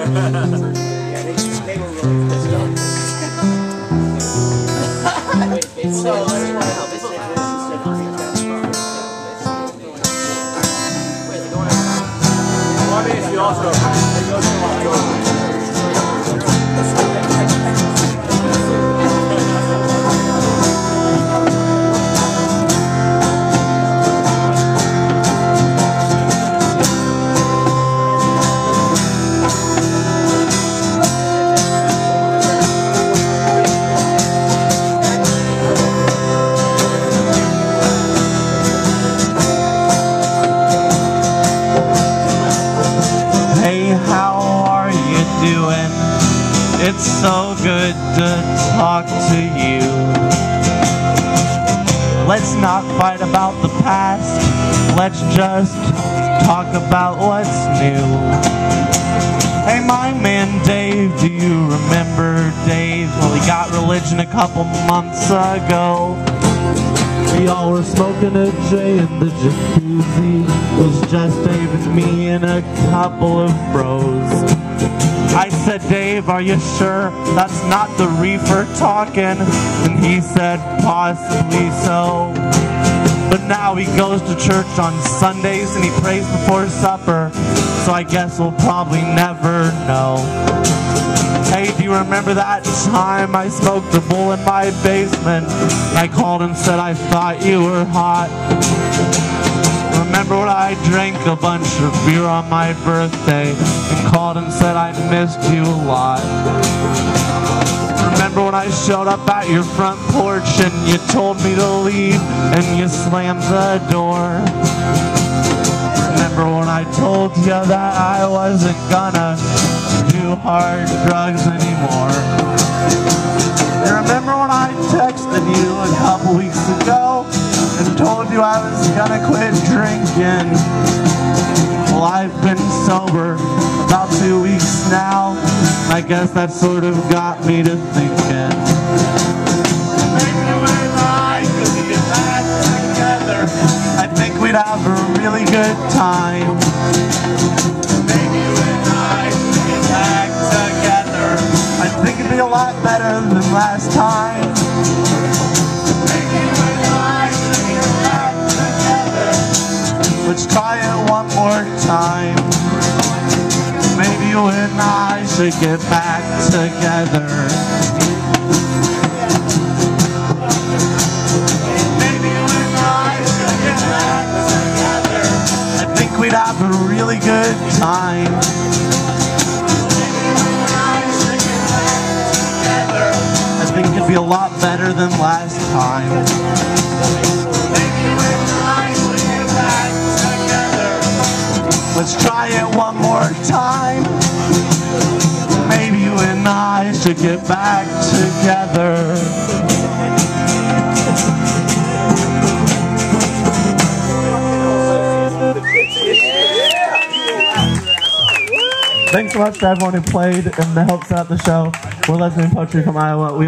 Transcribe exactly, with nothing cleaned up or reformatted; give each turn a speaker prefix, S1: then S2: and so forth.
S1: they were really pissed off. So, she also
S2: it's so good to talk to you. Let's not fight about the past. Let's just talk about what's new. Hey, my man Dave, do you remember Dave? Well, he got religion a couple months ago. We all were smoking a J in the jacuzzi. It was just Dave and me and a couple of bros. I said, Dave, are you sure that's not the reefer talking? And he said, possibly so. But now he goes to church on Sundays and he prays before supper. So I guess we'll probably never know. Hey, do you remember that time I smoked a bowl in my basement? I called and said I thought you were hot. Remember when I drank a bunch of beer on my birthday and called and said I missed you a lot? Remember when I showed up at your front porch and you told me to leave and you slammed the door? Remember when I told you that I wasn't gonna do hard drugs anymore? You remember when I texted you a couple weeks ago and told you I was gonna quit drinking? Well, I've been sober about two weeks now. I guess that sort of got me to thinking. Maybe you and I could get back together. I think we'd have a really good time. Maybe you and I could get back together. I think it'd be a lot better than last time. Let's try it one more time. Maybe you and I should get back together. Maybe you and I should get back together. I think we'd have a really good time. Maybe you and I should get back together. I think it'd be a lot better than last time. Maybe you and I should get back together. Let's try it one more time. Maybe you and I should get back together. Thanks so much to everyone who played and helped set up the show. We're Lesbian Poetry from Iowa. We